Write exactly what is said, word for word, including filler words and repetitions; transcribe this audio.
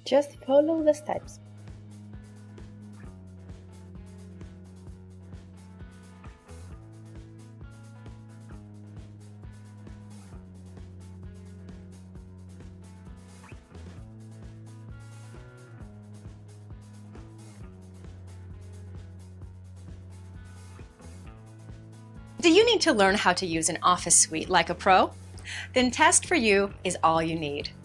Just follow the steps. Do you need to learn how to use an Office suite like a pro? Then Test for You is all you need.